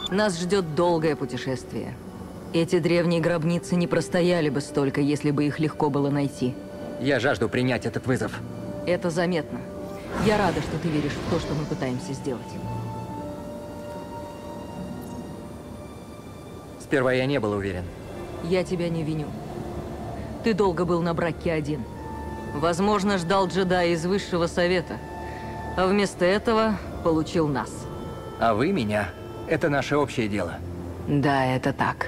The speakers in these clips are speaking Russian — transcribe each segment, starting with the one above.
Нас ждет долгое путешествие. Эти древние гробницы не простояли бы столько, если бы их легко было найти. Я жажду принять этот вызов. Это заметно. Я рада, что ты веришь в то, что мы пытаемся сделать. Сперва я не был уверен. Я тебя не виню. Ты долго был на браке один. Возможно, ждал джедая из Высшего Совета. А вместо этого получил нас. А вы меня. Это наше общее дело. Да, это так.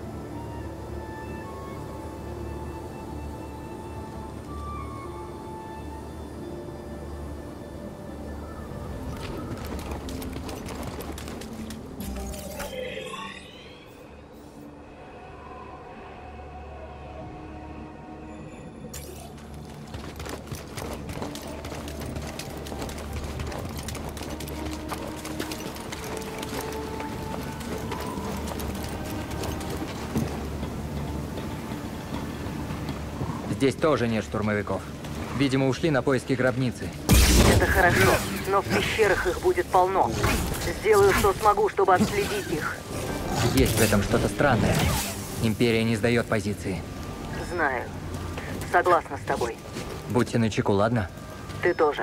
Здесь тоже нет штурмовиков. Видимо, ушли на поиски гробницы. Это хорошо, но в пещерах их будет полно. Сделаю, что смогу, чтобы отследить их. Есть в этом что-то странное. Империя не сдает позиции. Знаю. Согласна с тобой. Будьте начеку, ладно? Ты тоже.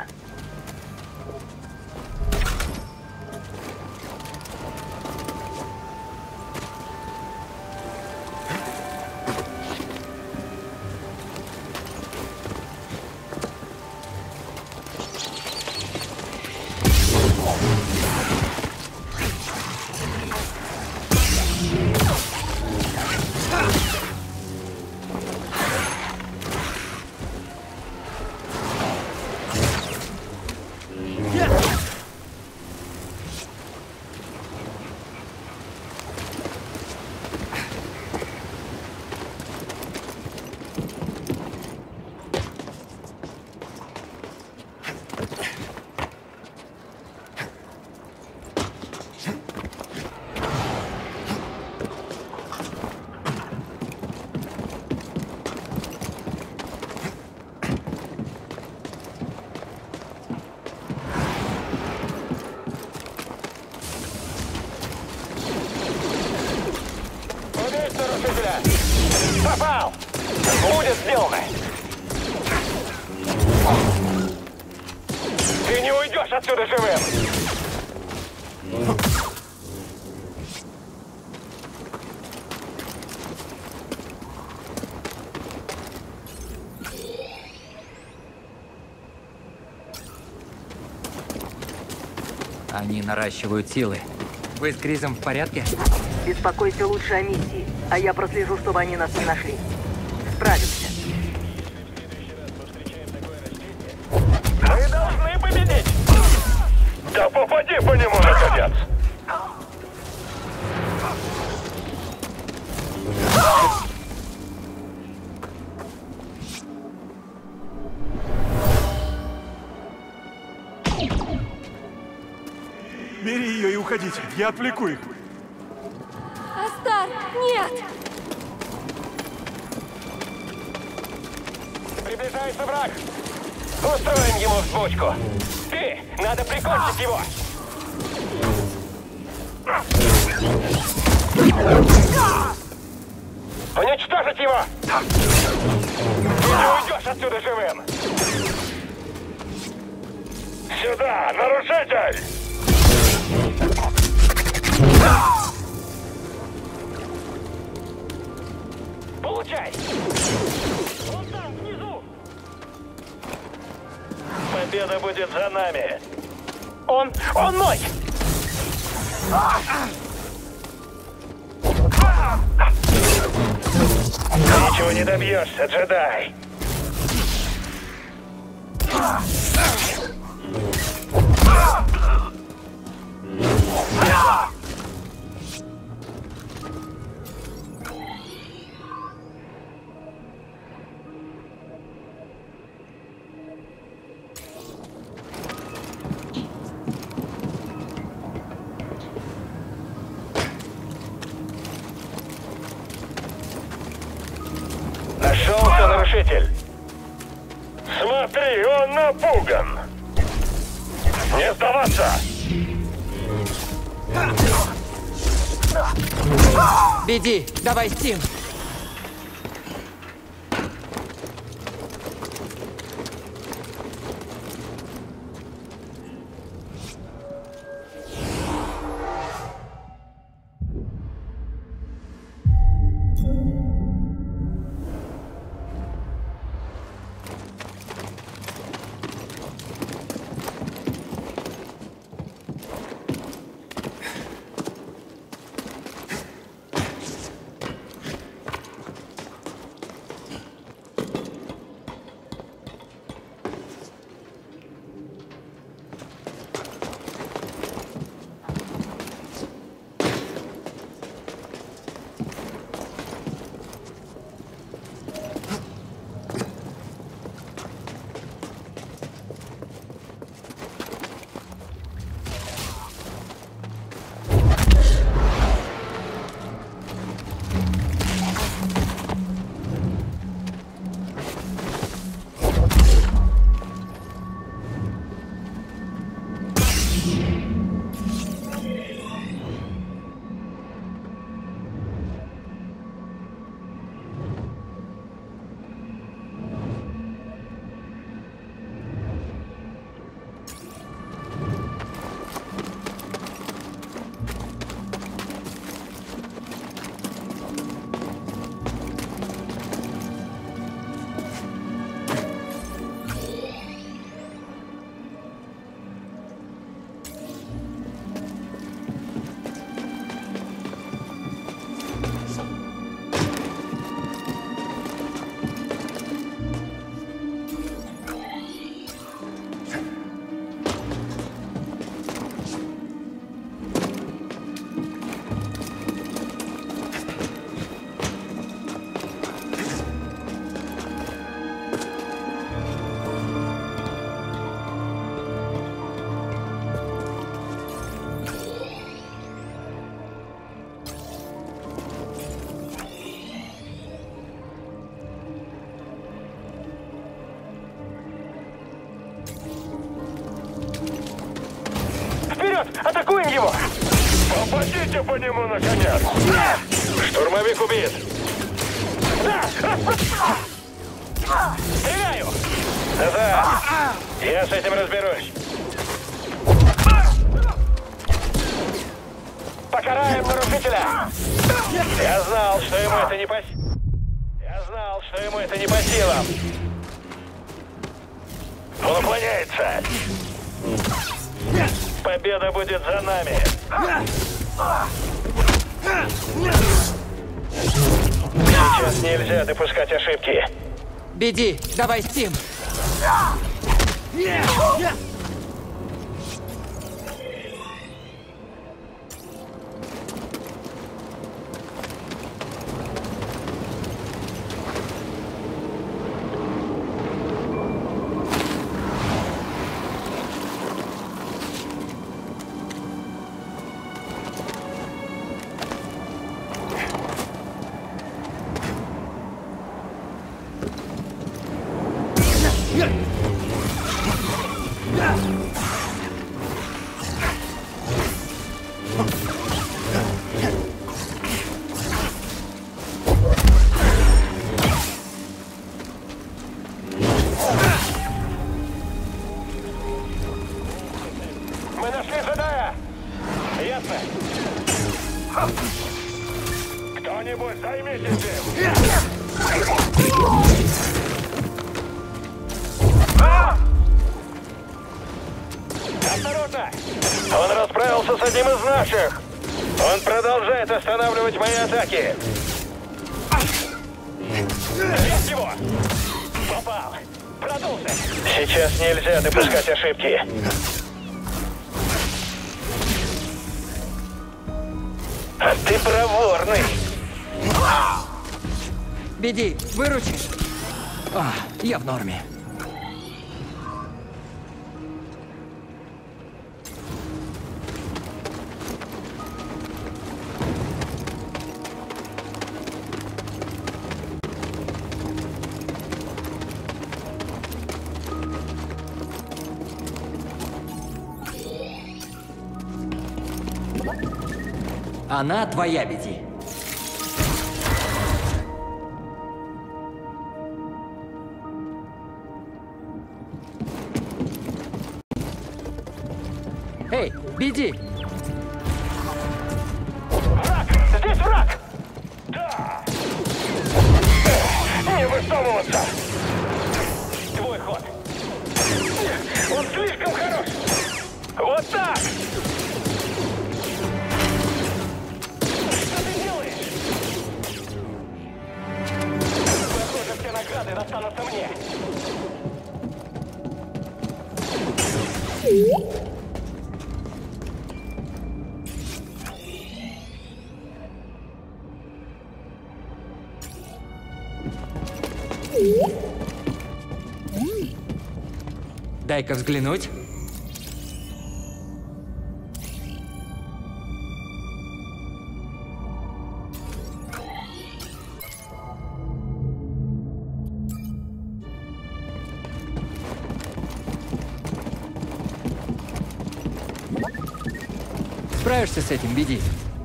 Попал! Будет сделано! Ты не уйдешь отсюда живым! Они наращивают силы. Вы с Кризом в порядке? Беспокойся лучше о миссии, а я прослежу, чтобы они нас не нашли. Справимся. Мы должны победить! Да попади по нему, наконец! Бери ее и уходите, я отвлеку их. Астар, нет! Приближается враг! Устроим ему взбучку! Ты! Надо прикончить его! Уничтожить его! Ты не уйдешь отсюда живым! Сюда, нарушитель! Получай! Он там, внизу! Победа будет за нами! Он мой! Ничего не добьешься, джедай! Нашелся нарушитель. Смотри, он напуган. Не сдаваться! Беди, давай, Стим! Вперед! Атакуем его! Попадите по нему, наконец! Штурмовик убит! Стреляю! Назад! Я с этим разберусь! Покараем нарушителя! Я знал, что ему это не по... Я знал, что ему это не по силам! Он уклоняется! Победа будет за нами! Сейчас нельзя допускать ошибки! Беди, давай, Стим! Мы нашли Джедая! Ясно? Кто-нибудь займитесь им! Осторожно! Он расправился с одним из наших! Он продолжает останавливать мои атаки! Есть его! Попал! Продулся! Сейчас нельзя допускать ошибки! А ты проворный! Беди, выручи! Я в норме. Она твоя, Биди. Эй, Биди! Враг! Здесь враг! Да! Не высовываться! Твой ход! Он слишком хорош! Вот так! Что ты делаешь? Похоже, все награды достанутся мне. Дай-ка взглянуть. Справишься с этим, Биди?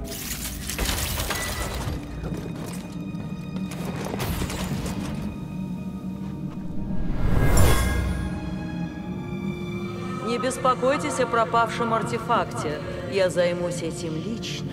Не беспокойтесь о пропавшем артефакте. Я займусь этим лично.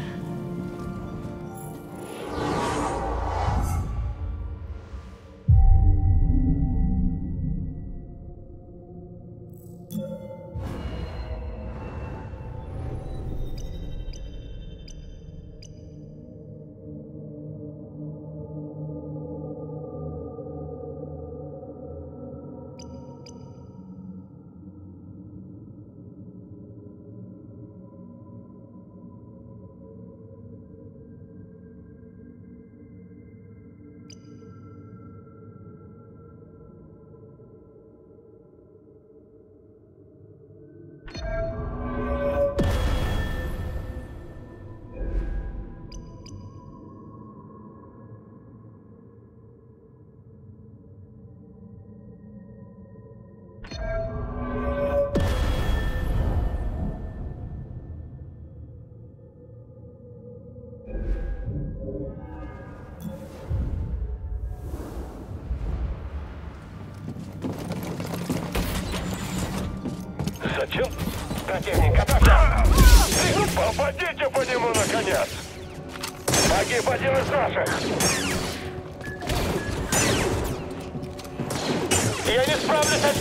Зачем? Противник атака! Попадите по нему, наконец! Погиб один из наших! Я не справлюсь!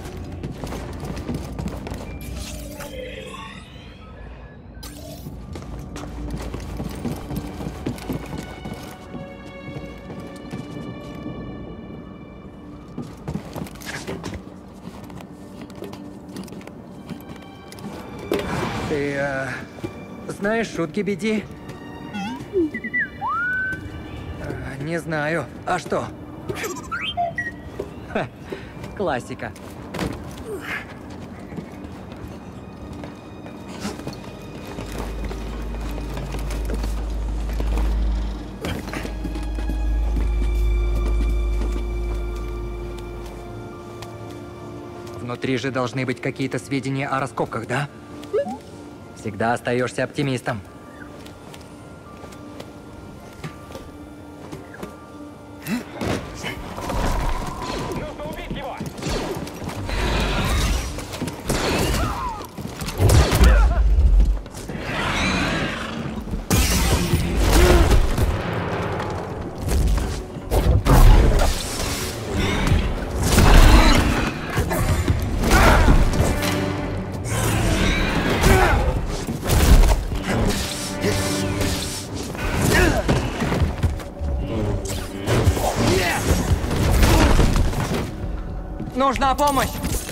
Ты, знаешь шутки, Биди? Не знаю. А что? Ха, классика. Внутри же должны быть какие-то сведения о раскопках, да? Всегда остаешься оптимистом. Нужно убить его! Нужна помощь!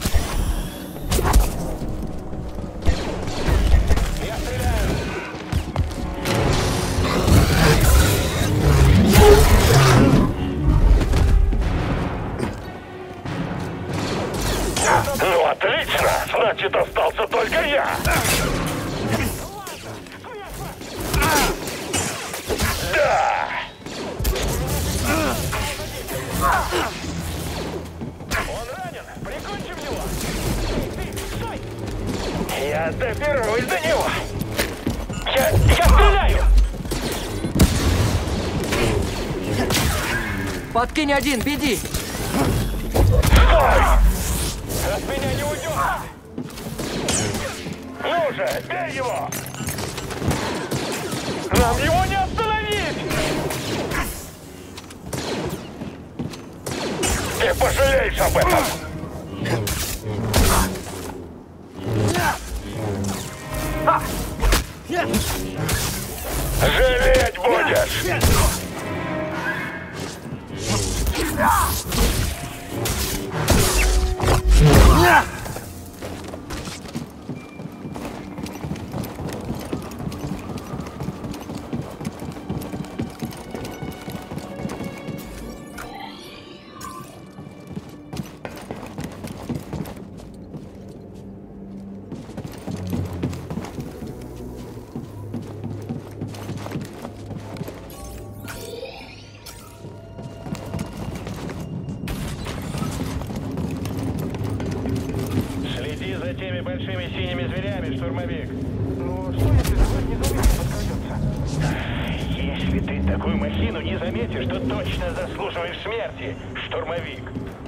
Я стреляю! Ну, отлично! Значит, остался только я! Да! Он ранен! Прикончим его! Ты, стой! Я доберусь до него! Я стреляю! Подкинь один, беги! Стой! От меня не уйдет! Ну же, бей его! Нам его не остановить! Ты пожалеешь об этом! Жалеть будешь! Следи за теми большими синими зверями, штурмовик. Ну, что если такой незаметно подкрадется? Если ты такую махину не заметишь, то точно заслуживаешь смерти, штурмовик.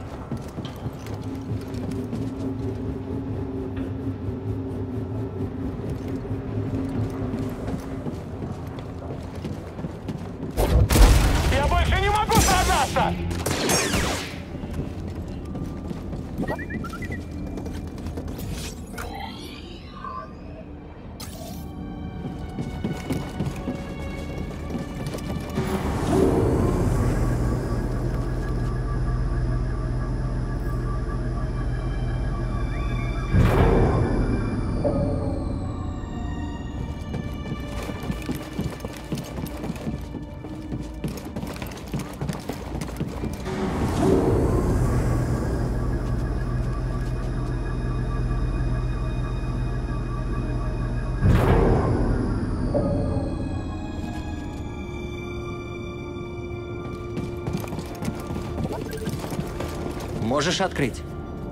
Я больше не могу сражаться! Можешь открыть.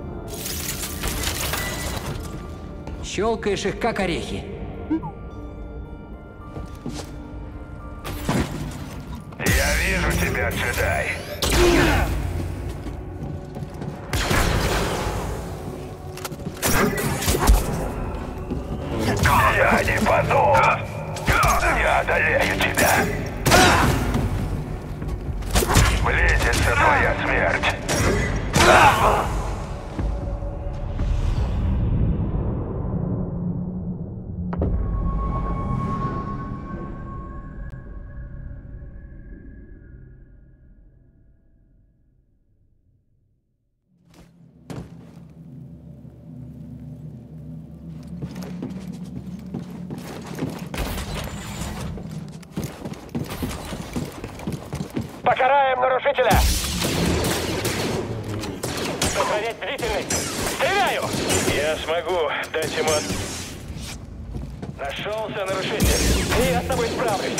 Щелкаешь их, как орехи. Я вижу тебя, джедай. Я не подумал. Я одолею тебя. Близится твоя смерть. Покараем нарушителя! Сохранять бдительность! Стреляю! Я смогу дать ему... Нашелся нарушитель. Я с тобой справлюсь.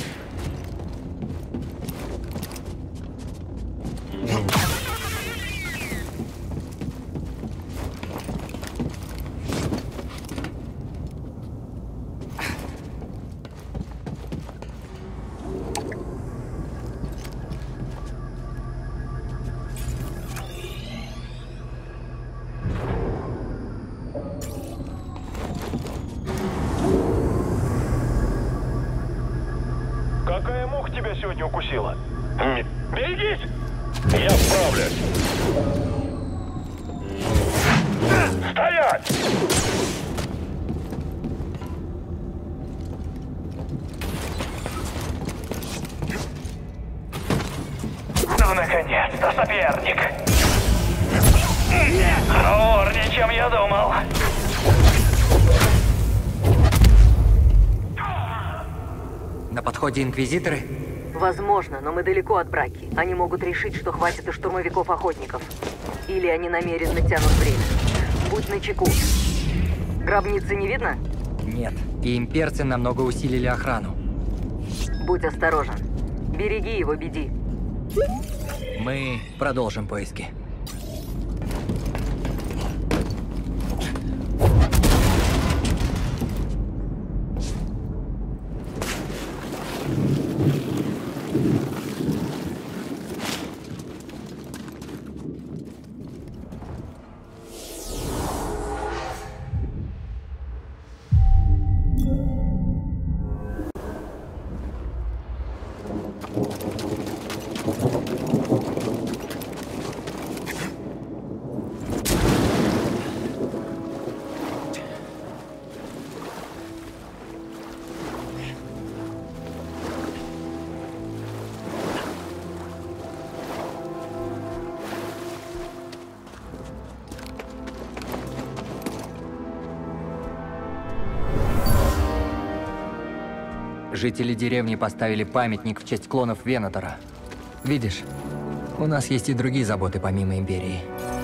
Какая муха тебя сегодня укусила? Берегись! Я справлюсь. Стоять! Ну, наконец-то, соперник! Храбрее, чем я думал. На подходе инквизиторы? Возможно, но мы далеко от браки. Они могут решить, что хватит и штурмовиков-охотников. Или они намеренно тянут время. Будь начеку. Гробницы не видно? Нет. И имперцы намного усилили охрану. Будь осторожен. Береги его, беди. Мы продолжим поиски. Жители деревни поставили памятник в честь клонов Венатора. Видишь, у нас есть и другие заботы помимо Империи.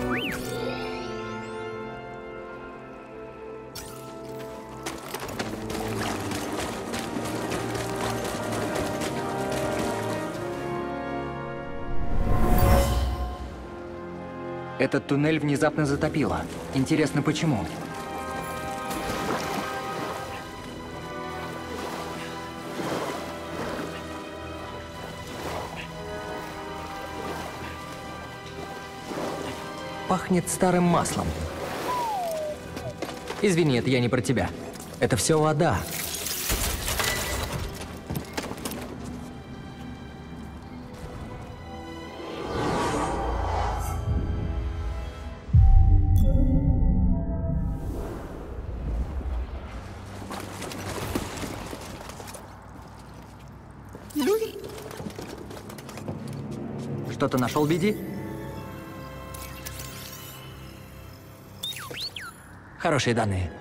Этот туннель внезапно затопило. Интересно, почему? Пахнет старым маслом. Извини, это я не про тебя. Это все вода. Что-то нашел, Биди? Хорошие данные.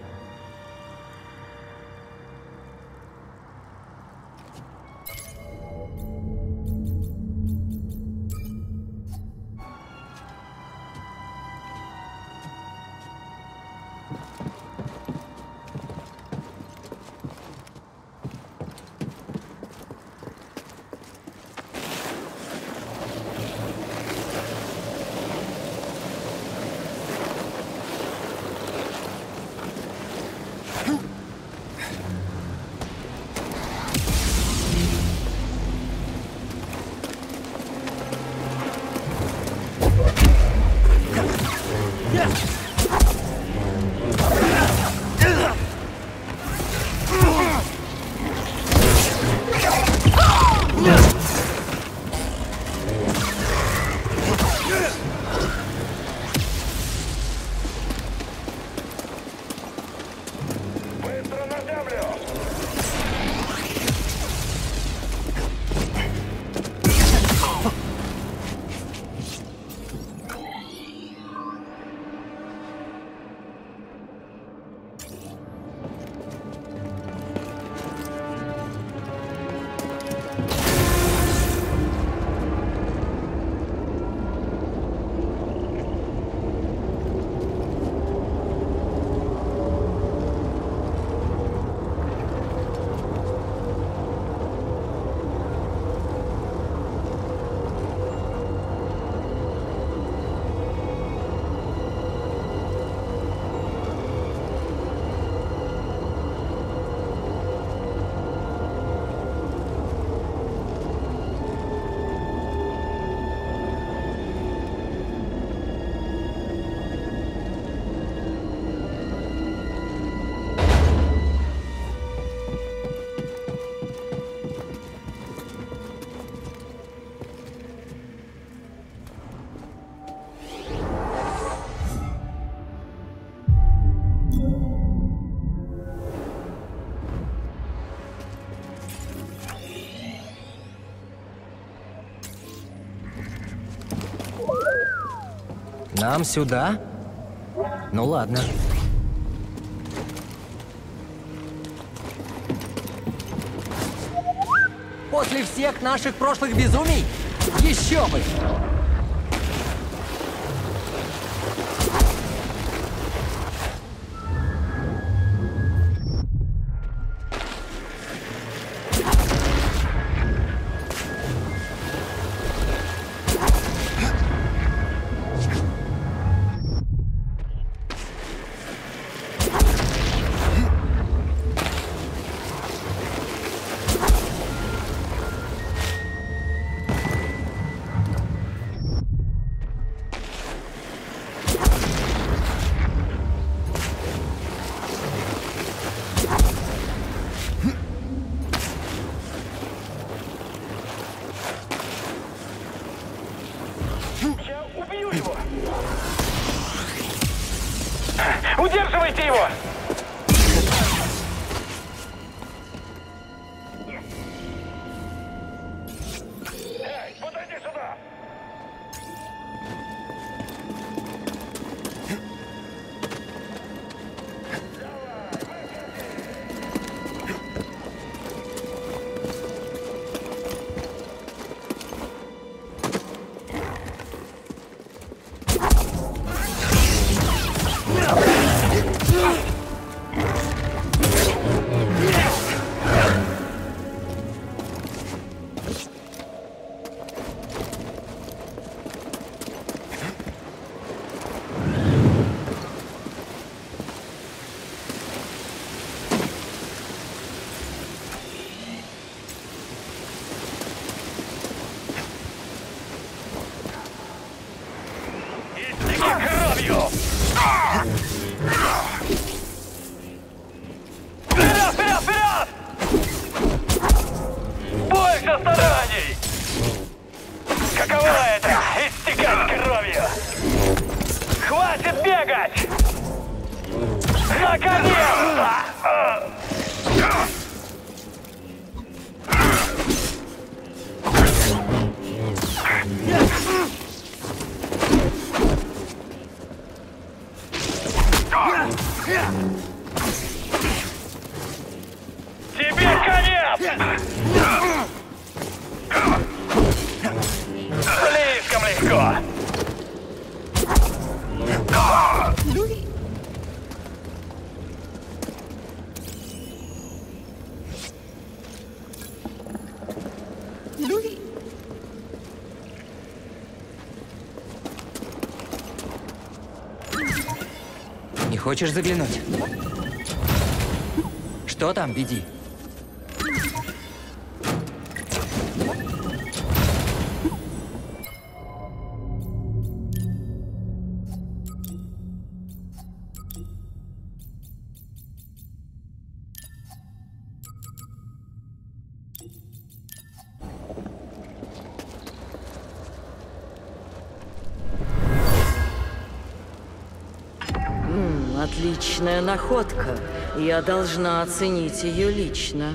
Нам сюда? Ну ладно. После всех наших прошлых безумий? Еще бы! Удерживайте его! Эй, подойди сюда! кровью! Вперед, вперед, вперед! Больше стараний! Каково это? Истекать кровью! Хватит бегать! Наконец-то! Тебе конец! Слишком легко! Не хочешь заглянуть? Что там, веди? Отличная находка. Я должна оценить ее лично.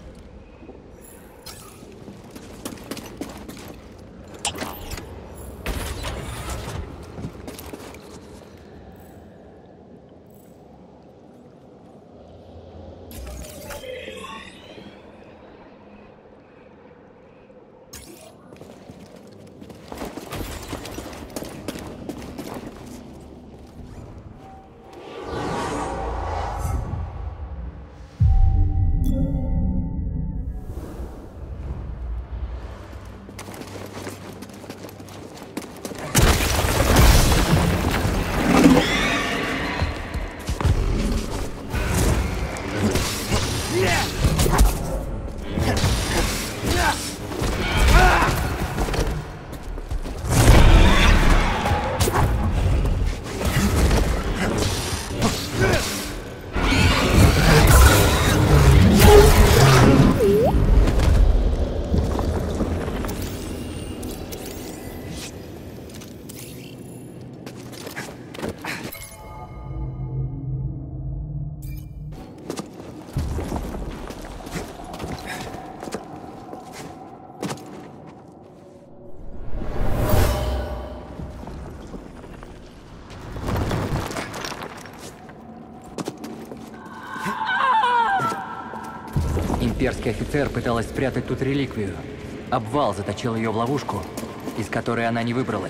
Имперский офицер пыталась спрятать тут реликвию. Обвал заточил ее в ловушку, из которой она не выбралась.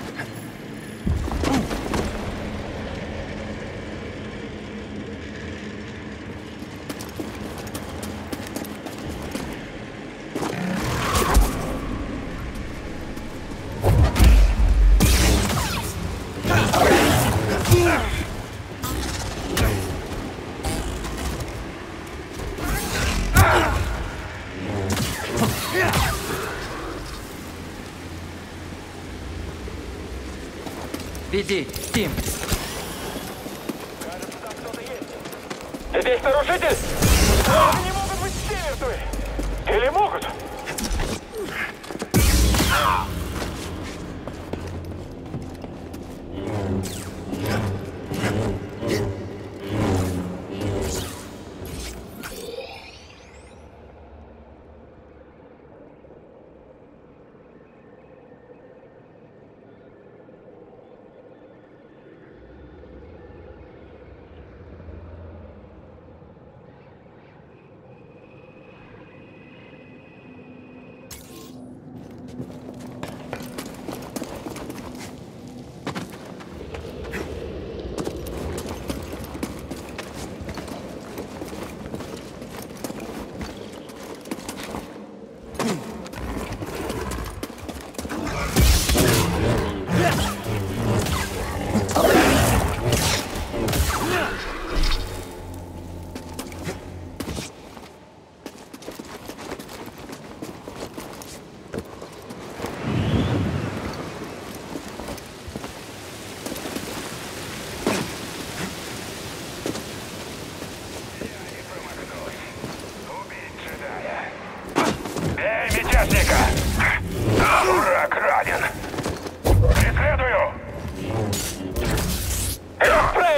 Веди, Тим! Кажется, там кто-то есть. Здесь нарушитель? Они не могут быть все мертвы! Или могут?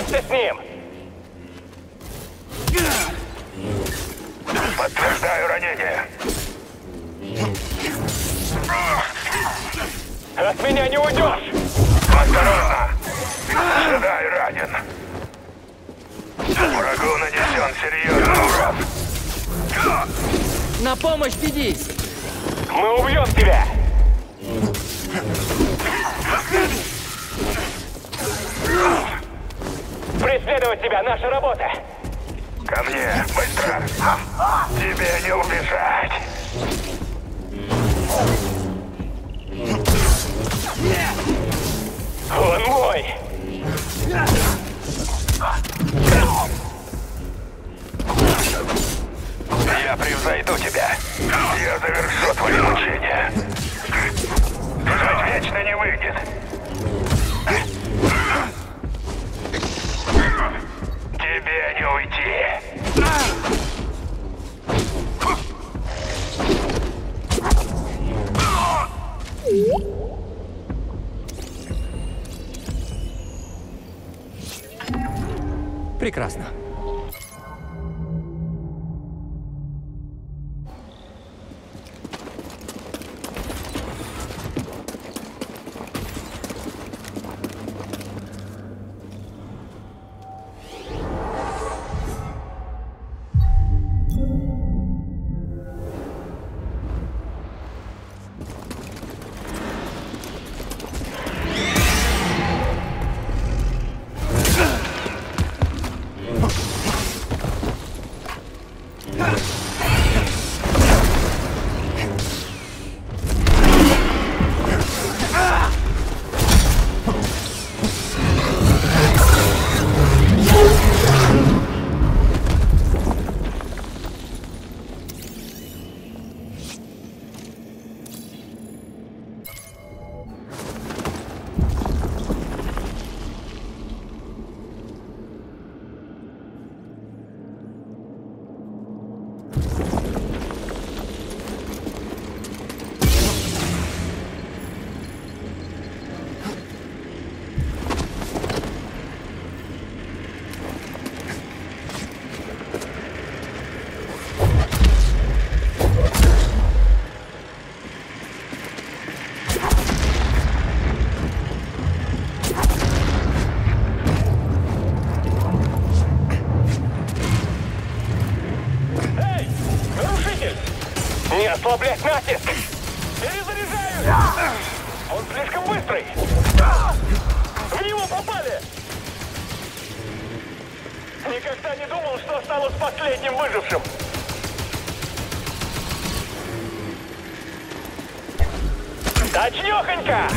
вместе с ним! Подтверждаю ранение. От меня не уйдешь! Осторожно! Джедай ранен. Врагу нанесен серьезный урон. На помощь, ведись! Мы убьем тебя! Преследовать тебя — наша работа! Ко мне, быстро! Тебе не убежать! Он мой! Я превзойду тебя! Я завершу твои мучения! Бежать вечно не выйдет! Тебе не уйти! Прекрасно. Не ослаблять натиск! Перезаряжаю! Он слишком быстрый! В него попали! Никогда не думал, что останусь последним выжившим! Точнёхонько!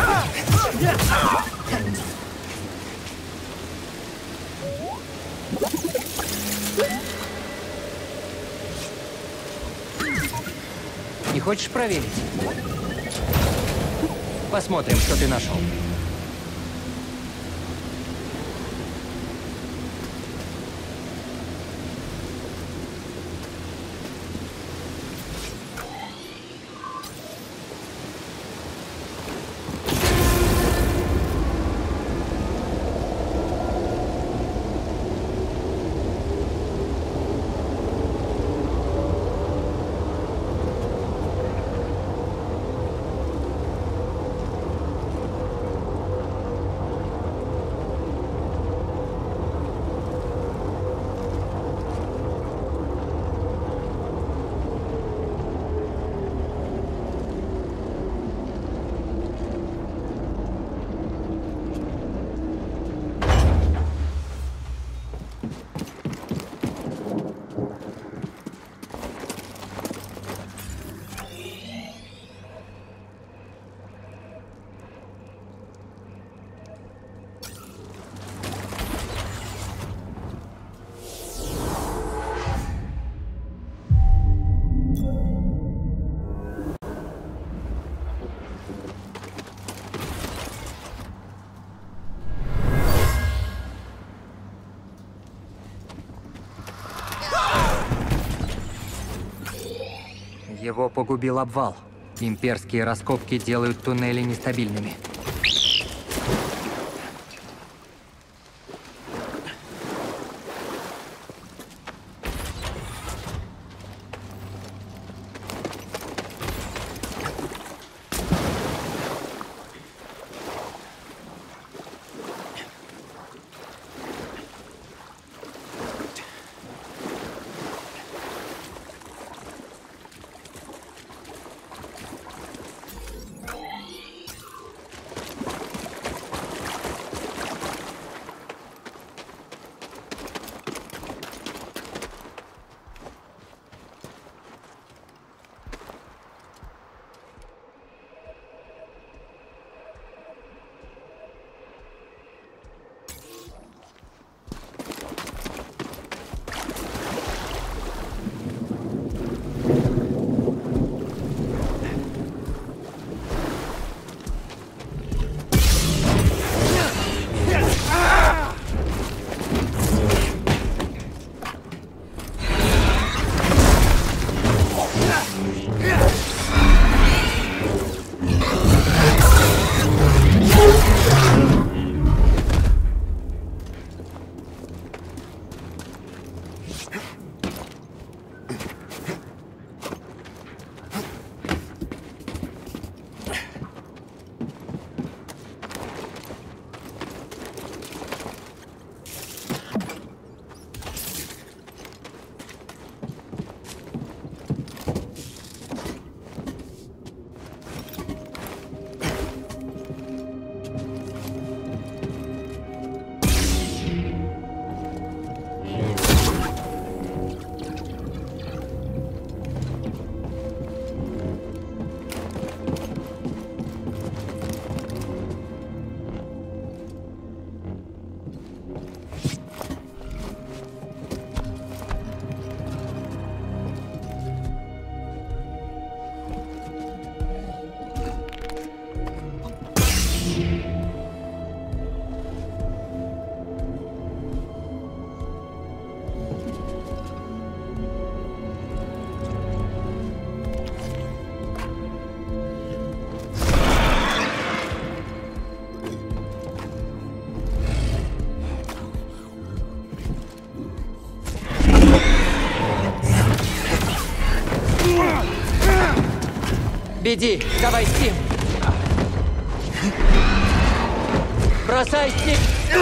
Не хочешь проверить? Посмотрим, что ты нашел. Его погубил обвал. Имперские раскопки делают туннели нестабильными. Веди! Давай, Стим! Бросай, Стим!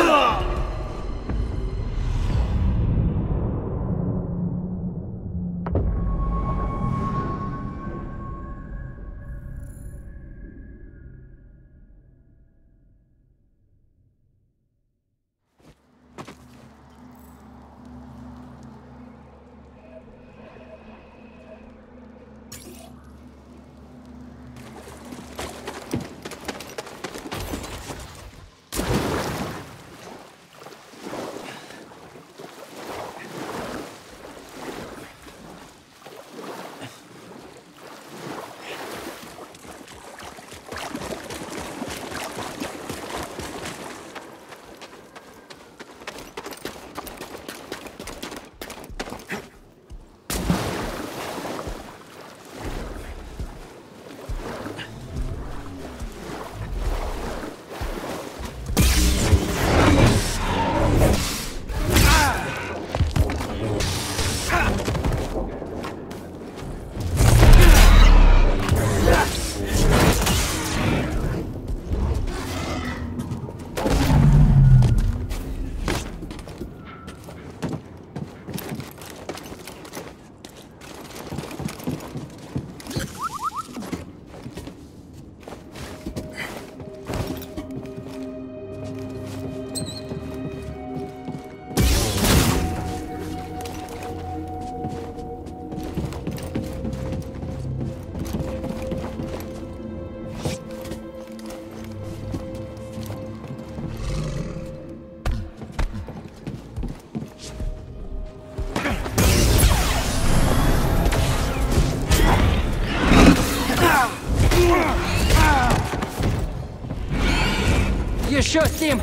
Еще, Стим!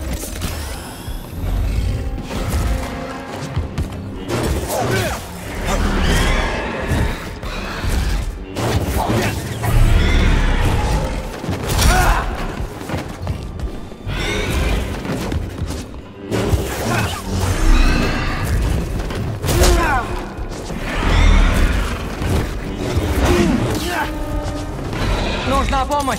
Нужна помощь!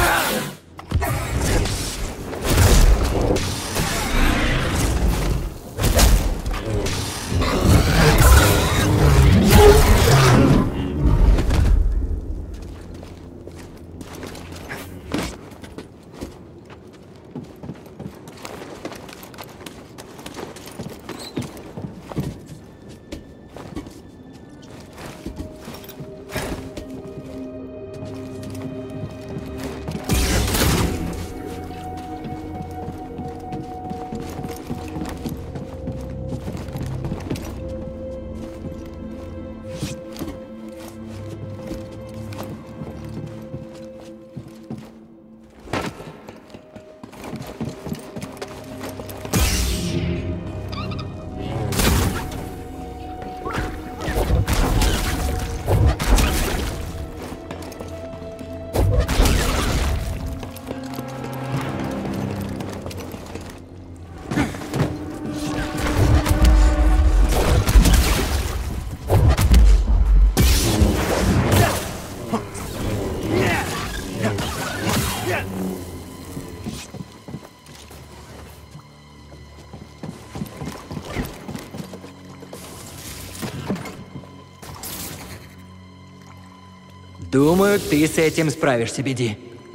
Думаю, ты с этим справишься, Биди.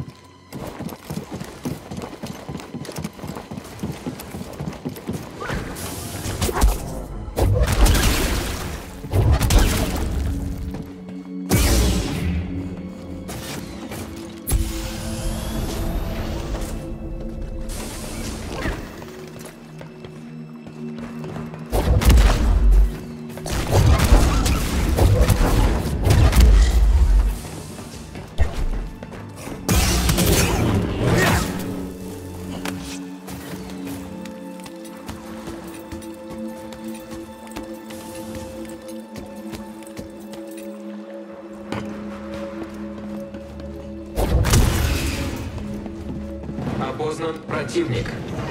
Опознан противник.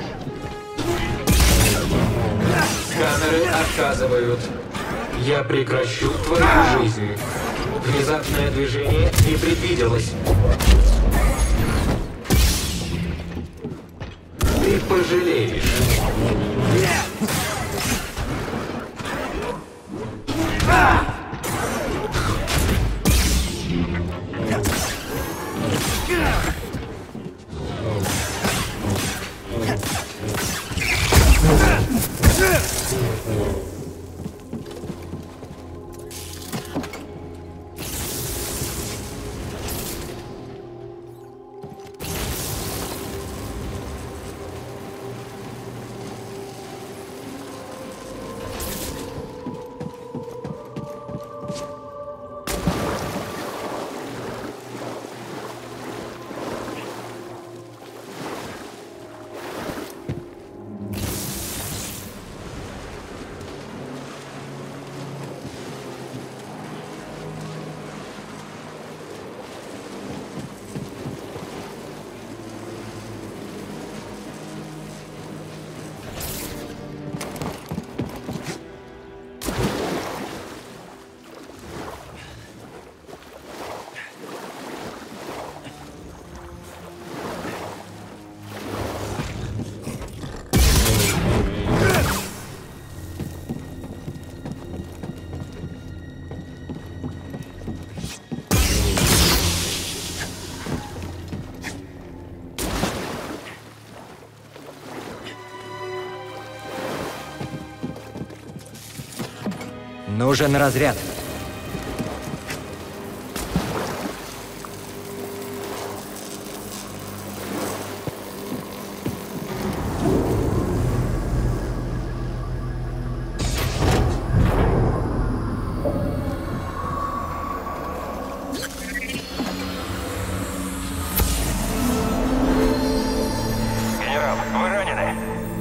Сканеры отказывают. Я прекращу твою жизнь. Внезапное движение не предвиделось. Ты пожалеешь. Нужен разряд. Генерал, вы ранены?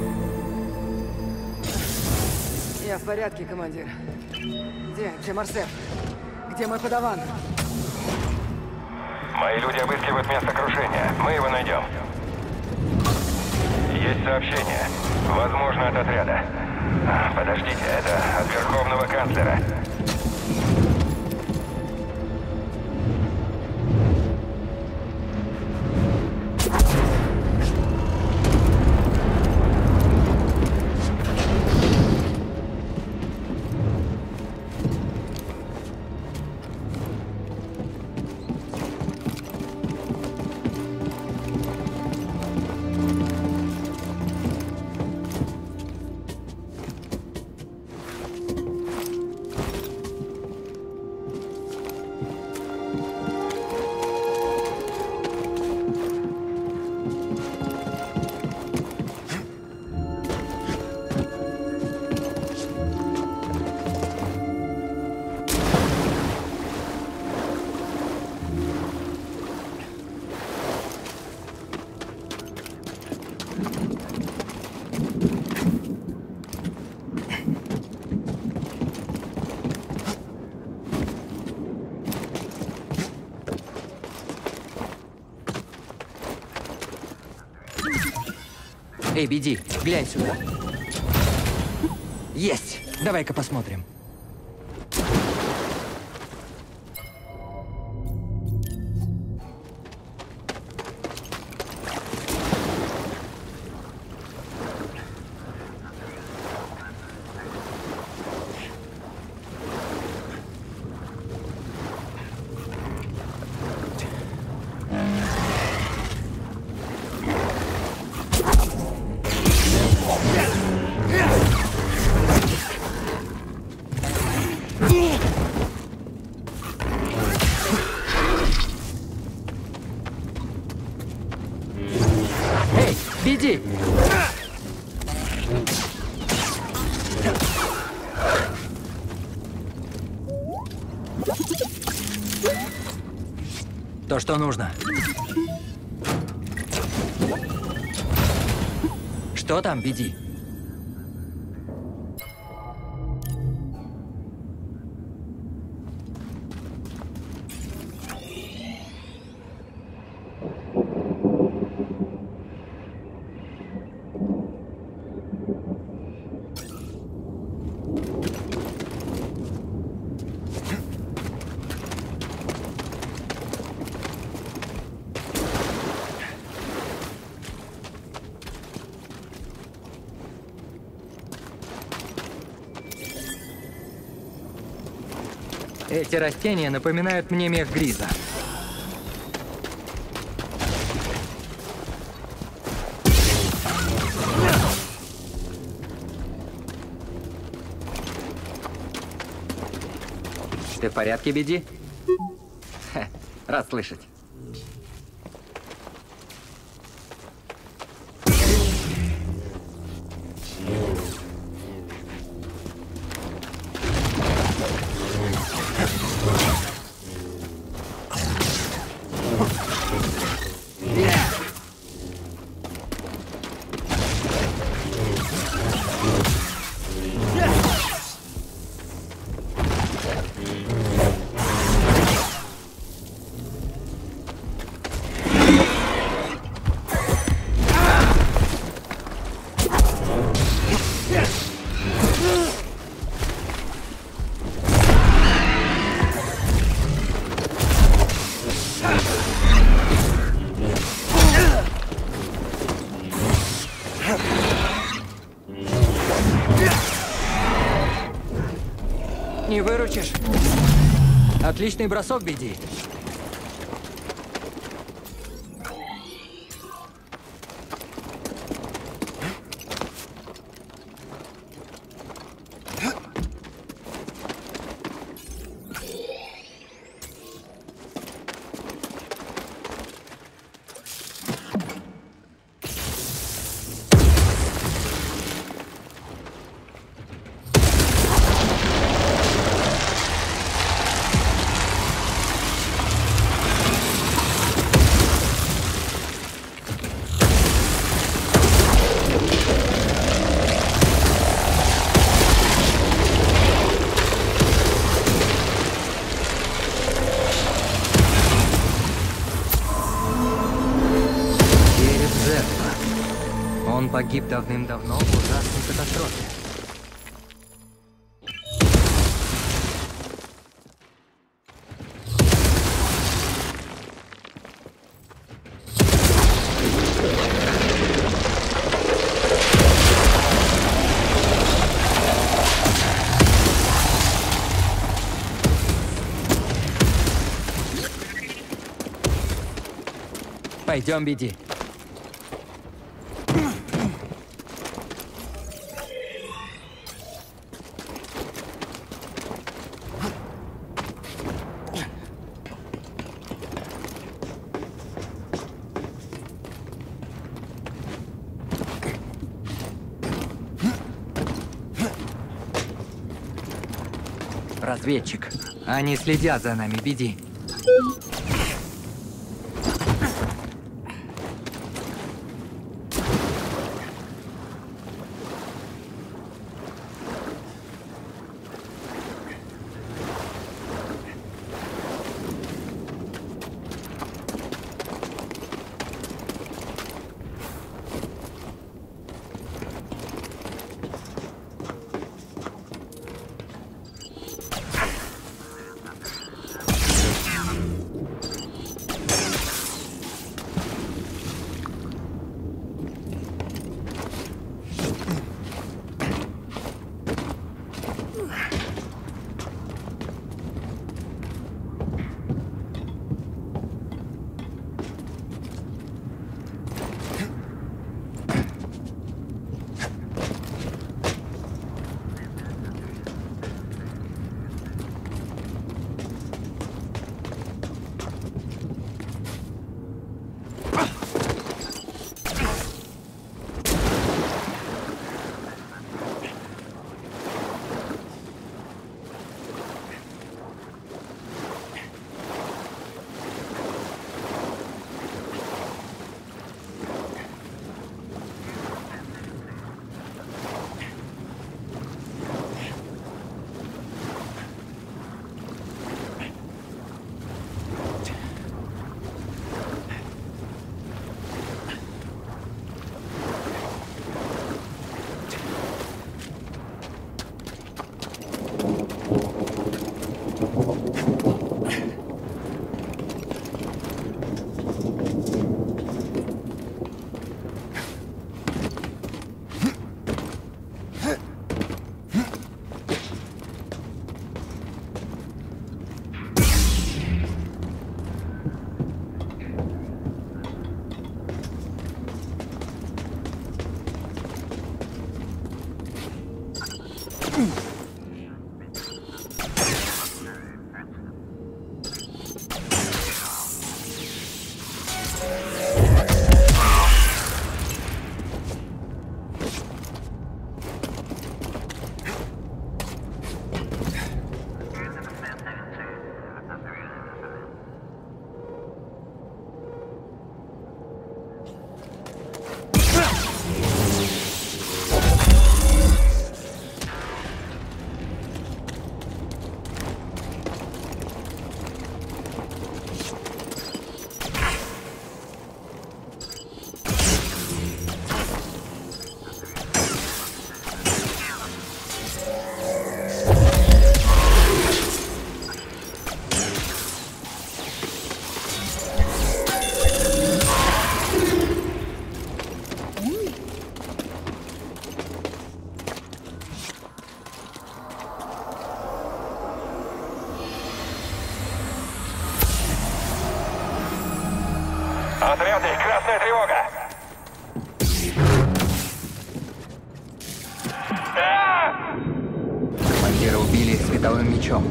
Я в порядке, командир. Где Марсеп? Где мой подаван? Мои люди обыскивают место крушения. Мы его найдем. Есть сообщение. Возможно, от отряда. Подождите, это от Верховного канцлера. Эй, Биди, глянь сюда. Есть! Давай-ка посмотрим. Эй, Биди! То, что нужно. Что там, Биди? Эти растения напоминают мне мех Гриза. Ты в порядке, Биди? Ха, рад слышать. Не выручишь? Отличный бросок, Биди. Он погиб давным-давно в ужасной катастрофе. Пойдем, Биди. Разведчик. Они следят за нами, Биди. Отряды, красная тревога! Командира убили световым мечом.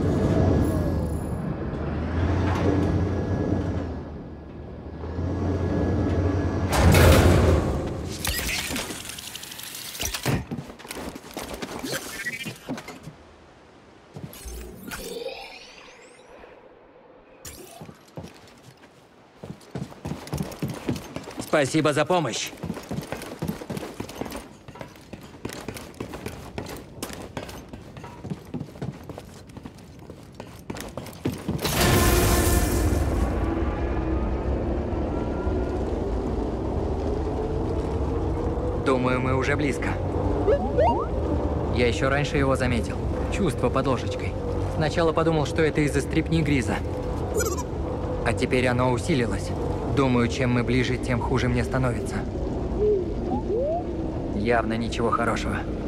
Спасибо за помощь. Думаю, мы уже близко. Я еще раньше его заметил. Чувство под ложечкой. Сначала подумал, что это из-за стрипни Гриза. А теперь оно усилилось. Думаю, чем мы ближе, тем хуже мне становится. Явно ничего хорошего.